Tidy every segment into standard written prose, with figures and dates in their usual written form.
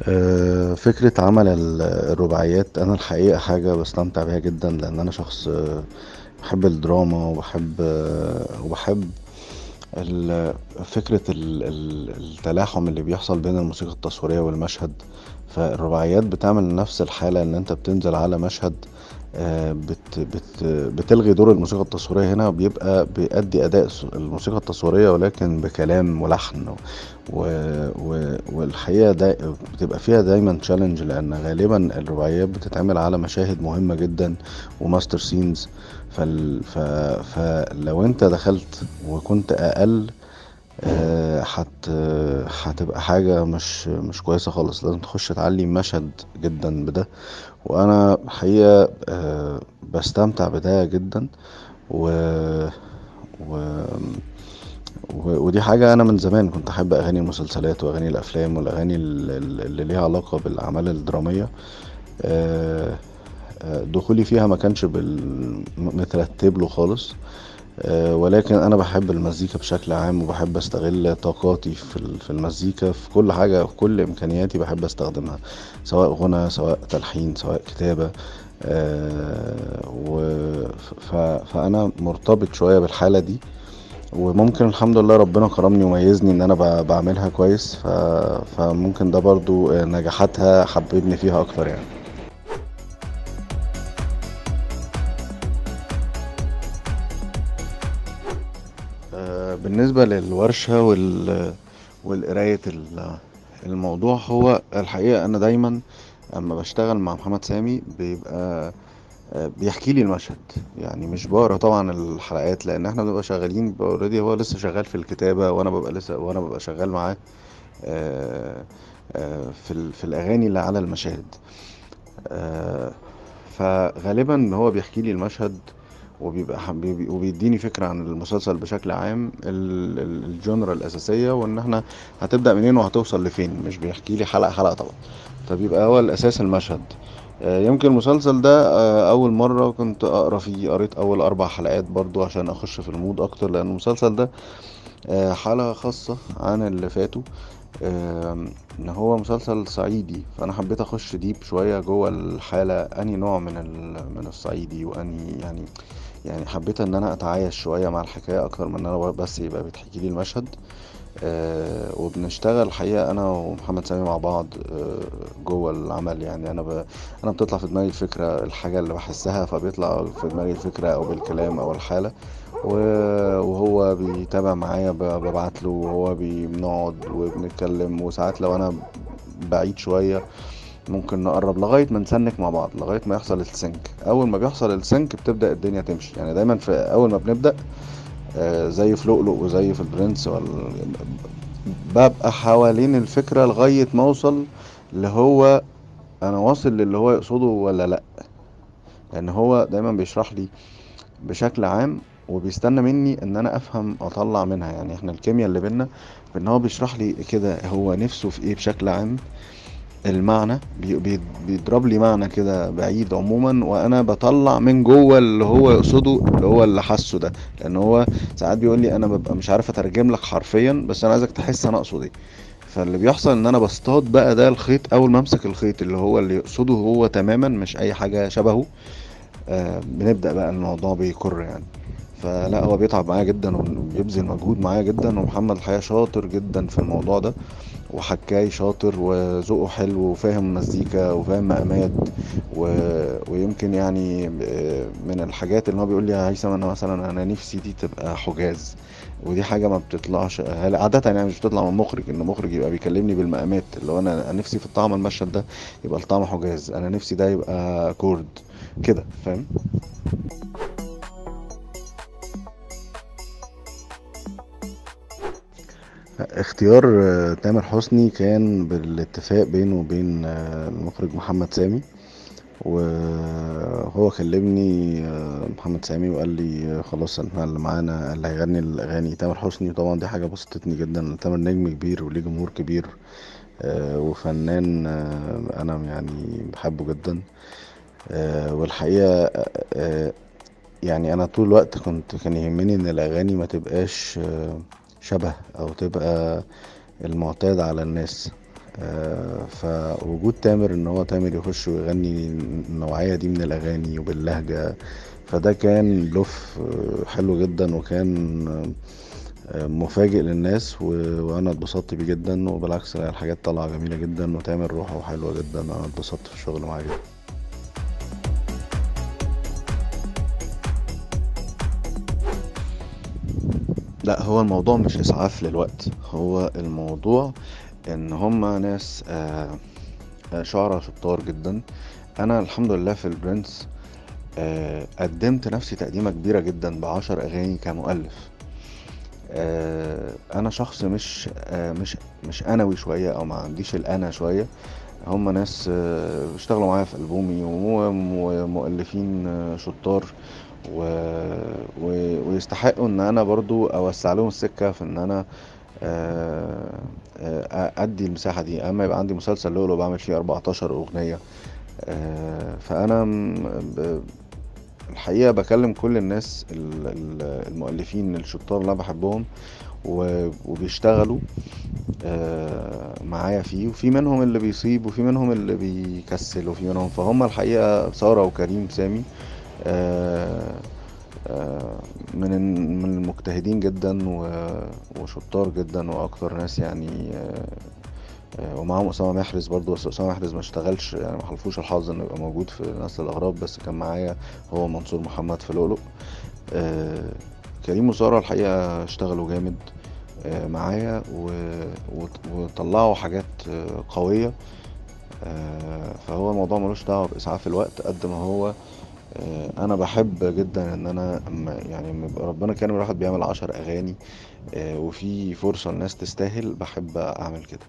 فكرة عمل الرباعيات أنا الحقيقة حاجة بستمتع بيها جدا، لأن أنا شخص بحب الدراما وبحب فكرة التلاحم اللي بيحصل بين الموسيقى التصويرية والمشهد. فالرباعيات بتعمل نفس الحالة، ان انت بتنزل على مشهد بتلغي دور الموسيقى التصويرية هنا، بيبقى بيأدي أداء الموسيقى التصويرية ولكن بكلام ولحن والحقيقة ده بتبقى فيها دايما تشالنج، لأن غالبا الرباعيات بتتعمل على مشاهد مهمة جدا وماستر سينز. فلو انت دخلت وكنت اقل هتبقى حاجة مش كويسة خالص. لازم تخش تعلي مشهد جدا بده، وانا حقيقة بستمتع بده جدا. و... و... ودي حاجة انا من زمان كنت احب اغاني المسلسلات واغاني الافلام والاغاني اللي ليها علاقة بالاعمال الدرامية. آه، دخولي فيها ما كانش مترتب له خالص. ولكن انا بحب المزيكا بشكل عام، وبحب استغل طاقاتي في المزيكا، في كل حاجة، في كل امكانياتي بحب استخدمها، سواء غنى سواء تلحين سواء كتابة. فانا مرتبط شوية بالحالة دي، وممكن الحمد لله ربنا كرمني وميزني ان انا بعملها كويس. فممكن ده برضو نجاحاتها حببني فيها اكتر يعني. بالنسبة للورشة والقراية الموضوع، هو الحقيقة أنا دايما أما بشتغل مع محمد سامي بيبقى بيحكي لي المشهد. يعني مش بقرا طبعا الحلقات، لأن احنا بنبقى شغالين اوريدي، هو لسه شغال في الكتابة وأنا ببقى شغال معاه في الأغاني اللي على المشاهد. آه، فغالبا هو بيحكي لي المشهد، وبيبقى وبيديني فكرة عن المسلسل بشكل عام، الجونرا الأساسية، وإن احنا هتبدأ منين وهتوصل لفين. مش بيحكي لي حلقة حلقة طبعا. فبيبقى هو الأساس المشهد. يمكن المسلسل ده أول مرة كنت أقرأ فيه، قريت أول 4 حلقات برضو عشان أخش في المود أكتر، لأن المسلسل ده حالة خاصة عن اللي فاتوا. ان هو مسلسل صعيدي، فانا حبيت اخش ديب شويه جوه الحاله، اني نوع من الصعيدي، واني يعني حبيت ان انا اتعايش شويه مع الحكايه اكتر من ان انا بس يبقى بتحكي لي المشهد. وبنشتغل الحقيقه انا ومحمد سامي مع بعض جوه العمل. يعني انا بتطلع في دماغي الفكره، الحاجه اللي بحسها فبيطلع في دماغي الفكره او بالكلام او الحاله، وهو بيتابع معايا، ببعت له وهو بنقعد وبنتكلم. وساعات لو انا بعيد شوية ممكن نقرب لغاية ما نسنك مع بعض، لغاية ما يحصل السنك. اول ما بيحصل السنك بتبدأ الدنيا تمشي. يعني دايما في اول ما بنبدأ زي في لؤلؤ وزي في البرنس ببقى حوالين الفكرة لغاية ما اوصل اللي هو انا واصل للي هو يقصده ولا لا. لان هو دايما بيشرح لي بشكل عام، وبيستنى مني ان انا افهم اطلع منها. يعني احنا الكيمياء اللي بينا في ان هو بيشرح لي كده هو نفسه في ايه بشكل عام، المعنى بيضرب لي معنى كده بعيد عموما، وانا بطلع من جوه اللي هو يقصده، اللي هو اللي حاسه ده. لان هو ساعات بيقول لي انا ببقى مش عارف اترجم لك حرفيا، بس انا عايزك تحس انا اقصد ايه. فاللي بيحصل ان انا بصطاد بقى ده الخيط، اول ما امسك الخيط اللي هو اللي يقصده هو تماما، مش اي حاجة شبهه. بنبدأ بقى الموضوع بيكر يعني. فلا هو بيتعب معايا جدا وبيبذل مجهود معايا جدا، ومحمد الحقيقة شاطر جدا في الموضوع ده، وحكاي شاطر وذوقه حلو وفاهم مزيكا وفاهم مقامات. ويمكن يعني من الحاجات اللي هو بيقول لي يا هيثم، انا مثلا انا نفسي دي تبقى حجاز. ودي حاجة ما بتطلعش عادة، يعني مش بتطلع من مخرج، ان مخرج يبقى بيكلمني بالمقامات، اللي هو انا نفسي في الطعم المشهد ده يبقى الطعم حجاز، انا نفسي ده يبقى كورد كده، فاهم. اختيار تامر حسني كان بالاتفاق بينه وبين المخرج محمد سامي. وهو كلمني محمد سامي وقال لي خلاص احنا اللي معانا اللي هيغني الاغاني تامر حسني. طبعا دي حاجه بسطتني جدا، تامر نجم كبير وليه جمهور كبير، وفنان انا يعني بحبه جدا. والحقيقه يعني انا طول الوقت كان يهمني ان الاغاني ما تبقاش شبه او تبقى المعتاد على الناس. فوجود تامر ان هو تامر يخش ويغني النوعية دي من الاغاني وباللهجة، فده كان بلوف حلو جدا، وكان مفاجئ للناس وانا اتبسطت بيه جدا. وبالعكس الحاجات طالعة جميلة جدا، وتامر روحه حلوة جدا، انا اتبسطت في الشغل معاه جدا. لا، هو الموضوع مش اسعاف للوقت، هو الموضوع ان هما ناس شعراء شطار جدا. انا الحمد لله في البرنس قدمت نفسي تقديمة كبيرة جدا ب10 أغاني كمؤلف. أنا شخص مش أنوي شوية، أو ما عنديش الأنا شوية. هم ناس بيشتغلوا معايا في ألبومي، ومؤلفين شطار، و... ويستحقوا إن أنا برضو أوسع لهم السكة في إن أنا أدي المساحة دي. أما يبقى عندي مسلسل لولو بعمل فيه 14 أغنية، فأنا الحقيقة بكلم كل الناس المؤلفين الشطار اللي انا بحبهم وبيشتغلوا معايا فيه، وفي منهم اللي بيصيب وفي منهم اللي بيكسل وفي منهم، فهم الحقيقة سارة وكريم سامي آه، من المجتهدين جدا وشطار جدا واكتر ناس يعني. ومعاهم اسامه محرز برضو، بس اسامه محرز ما اشتغلش يعني، ما حلفوش الحظ انه يبقى موجود في نسل الاغراب، بس كان معايا هو منصور محمد في لؤلؤ. آه، كريم وسارة الحقيقة اشتغلوا جامد معايا وطلعوا حاجات قوية. فهو الموضوع ملوش دعوة بإسعاف الوقت قد ما هو أنا بحب جدا إن أنا يعني لما يبقى ربنا كان الواحد بيعمل 10 أغاني وفي فرصة الناس تستاهل، بحب أعمل كده.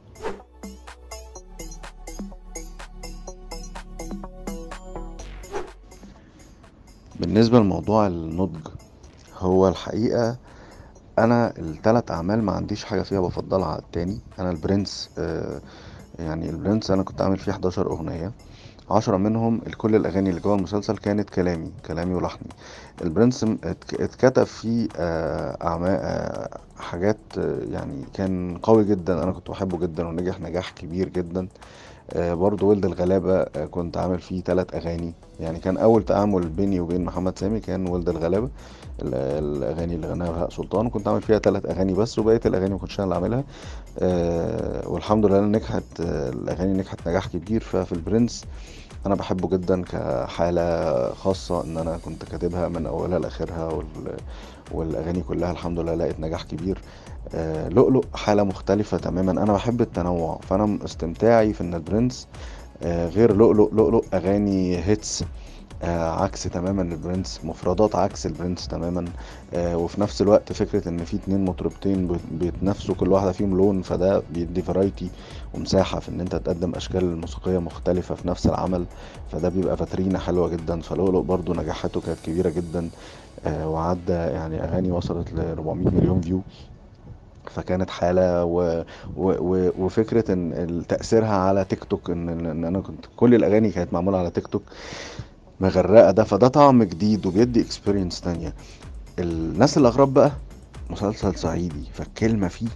بالنسبة لموضوع النضج، هو الحقيقة انا الثلاث اعمال ما عنديش حاجه فيها بفضلها على التاني. انا البرنس يعني البرنس انا كنت عامل فيه 11 اغنيه، 10 منهم كل الاغاني اللي جوه المسلسل كانت كلامي ولحني. البرنس اتكتب فيه اعمال حاجات يعني كان قوي جدا، انا كنت بحبه جدا ونجح نجاح كبير جدا. برضو ولد الغلابة كنت عامل فيه 3 أغاني، يعني كان أول تعامل بيني وبين محمد سامي كان ولد الغلابة. الأغاني اللي غناها بهاء سلطان، وكنت عامل فيها 3 أغاني بس، وبقية الأغاني ما كنتش أنا اللي عاملها. والحمد لله نجحت، الأغاني نجحت نجاح كبير. ففي البرنس أنا بحبه جدا كحالة خاصة، إن أنا كنت كاتبها من أولها لآخرها، والأغاني كلها الحمد لله لقت نجاح كبير. لؤلؤ حالة مختلفة تماما، أنا بحب التنوع، فأنا استمتاعي في إن البرنس غير لؤلؤ أغاني هيتس عكس تماما البرنس، مفردات عكس البرنس تماما. وفي نفس الوقت فكرة ان في 2 مطربتين بيتنافسوا كل واحدة فيهم لون، فده بيدي فرايتي ومساحة في ان انت تقدم اشكال موسيقية مختلفة في نفس العمل، فده بيبقى فاترينا حلوة جدا. فلؤلؤ برضو نجاحته كانت كبيرة جدا، وعدى يعني اغاني وصلت ل 400 مليون فيو. فكانت حالة وفكرة ان تأثيرها على تيك توك، ان انا كنت كل الاغاني كانت معمولة على تيك توك مغرقة ده، فده طعم جديد وبيدي اكسبيرينس تانية. الناس الأغراب بقى مسلسل صعيدي، فالكلمة فيه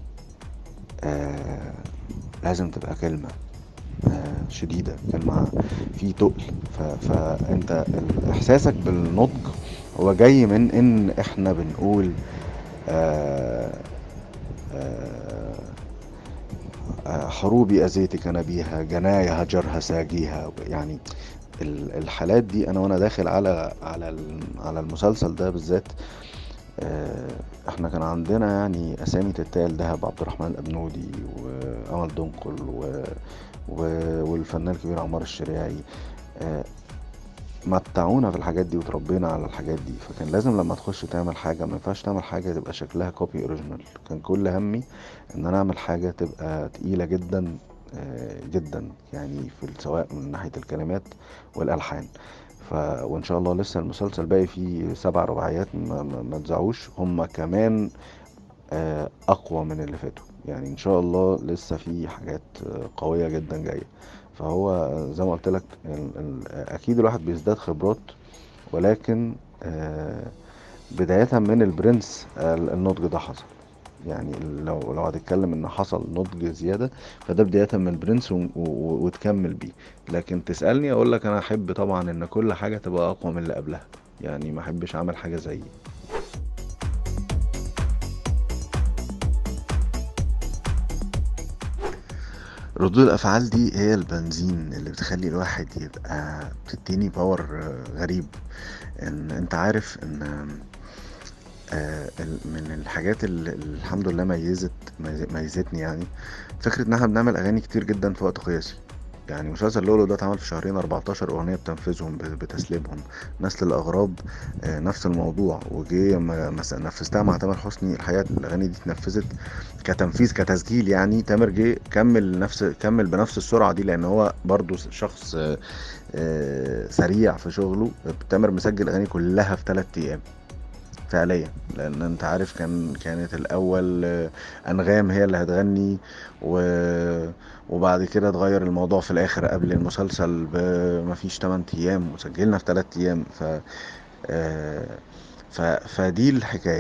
آه لازم تبقى كلمة شديدة، كلمة فيه تقل. فأنت إحساسك بالنضج هو جاي من إن إحنا بنقول آه آه حروبي أذيتك أنا بيها، جنايا هجرها ساجيها يعني. الحالات دي انا وانا داخل على المسلسل ده بالذات، احنا كان عندنا يعني اسامي تتقال دهب عبد الرحمن الابنودي وامل دنقل و... والفنان الكبير عمار الشريعي. آه، متعونا في الحاجات دي وتربينا على الحاجات دي، فكان لازم لما تخش تعمل حاجة ما ينفعش تعمل حاجة تبقى شكلها كوبي اوريجينال. كان كل همي ان انا اعمل حاجة تبقى تقيلة جدا جدا، يعني سواء من ناحية الكلمات والألحان. وإن شاء الله لسه المسلسل باقي فيه 7 رباعيات ما تزعوش هما كمان أقوى من اللي فاتوا، يعني إن شاء الله لسه في حاجات قوية جدا جاية. فهو زي ما قلت لك أكيد الواحد بيزداد خبرات، ولكن بداية من البرنس النضج ده حصل. يعني لو هتتكلم ان حصل نضج زيادة، فده بداية من البرنس وتكمل بيه. لكن تسألني اقول لك انا احب طبعا ان كل حاجة تبقى اقوى من اللي قبلها، يعني ما احبش اعمل حاجة زيي. ردود الافعال دي هي البنزين اللي بتخلي الواحد يبقى، بتديني باور غريب. ان انت عارف ان من الحاجات اللي الحمد لله ميزتني يعني، فكرة ان احنا بنعمل اغاني كتير جدا في وقت قياسي. يعني مسلسل لولو ده اتعمل في شهرين، 14 اغنية بتنفذهم بتسليمهم. نسل الاغراب نفس الموضوع، وجي نفذتها مع تامر حسني. الحقيقة الاغاني دي اتنفذت كتنفيذ كتسجيل، يعني تامر جه كمل بنفس السرعة دي، لان هو برضو شخص سريع في شغله. تامر مسجل اغاني كلها في 3 ايام فعليا، لان انت عارف كانت الاول انغام هي اللي هتغني، و وبعد كده اتغير الموضوع في الاخر قبل المسلسل بمفيش 8 ايام، وسجلنا في 3 ايام. آه، فدي الحكاية.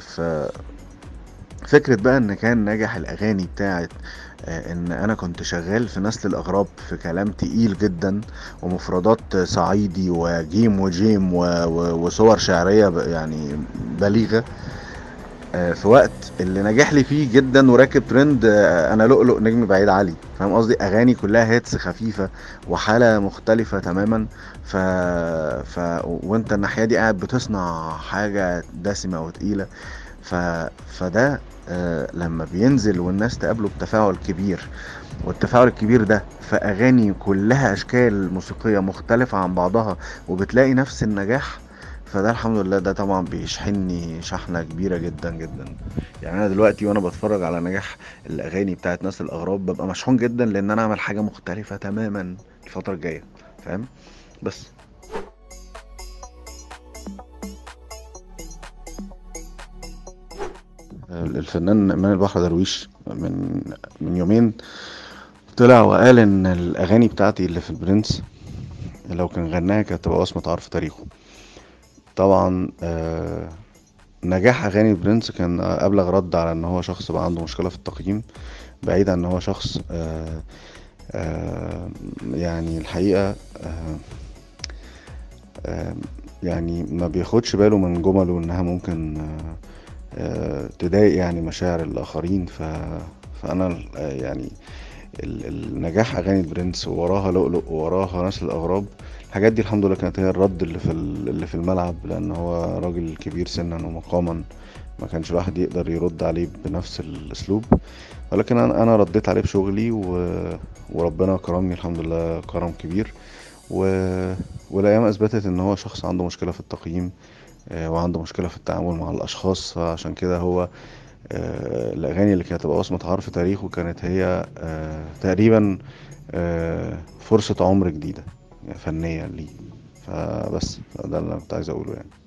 فكرة بقى ان كان ناجح الاغاني بتاعت ان انا كنت شغال في نسل الاغراب في كلام تقيل جدا، ومفردات صعيدي وجيم وجيم وصور شعرية يعني بليغة. في وقت اللي نجح لي فيه جدا وراكب ترند انا لؤلؤ نجم بعيد علي، فاهم قصدي؟ اغاني كلها هيتس خفيفة وحالة مختلفة تماما. ف... وانت الناحية دي قاعد بتصنع حاجة دسمة وتقيلة. ف... فده لما بينزل والناس تقابله بتفاعل كبير، والتفاعل الكبير ده في اغاني كلها اشكال موسيقية مختلفة عن بعضها، وبتلاقي نفس النجاح، فده الحمد لله ده طبعا بيشحنني شحنة كبيرة جدا جدا. يعني انا دلوقتي وانا بتفرج على نجاح الاغاني بتاعت ناس الاغراب ببقى مشحون جدا، لان انا اعمل حاجة مختلفة تماما الفترة الجاية، فاهم؟ بس الفنان إيمان البحر درويش من يومين طلع وقال ان الاغاني بتاعتي اللي في البرنس لو كان غناها كانت تبقى وصمة عار في تاريخه. طبعا نجاح اغاني البرنس كان ابلغ رد على ان هو شخص بقى عنده مشكلة في التقييم، بعيد عن ان هو شخص يعني الحقيقة آه يعني ما بياخدش باله من جمله انها ممكن تضايق يعني مشاعر الاخرين. فانا يعني النجاح اغاني البرنس ووراها لؤلؤ ووراها نسل الاغراب، الحاجات دي الحمد لله كانت هي الرد اللي في الملعب، لان هو راجل كبير سنا ومقاما، ما كانش الواحد يقدر يرد عليه بنفس الاسلوب. ولكن انا رديت عليه بشغلي وربنا كرمني الحمد لله كرم كبير. و... والايام اثبتت ان هو شخص عنده مشكلة في التقييم وعنده مشكلة في التعامل مع الاشخاص. فعشان كده هو الأغاني اللي كانت هتبقى وصمة عار في تاريخه كانت هي تقريبا فرصة عمر جديدة فنية ليه. فبس ده اللي أنا كنت عايز أقوله يعني.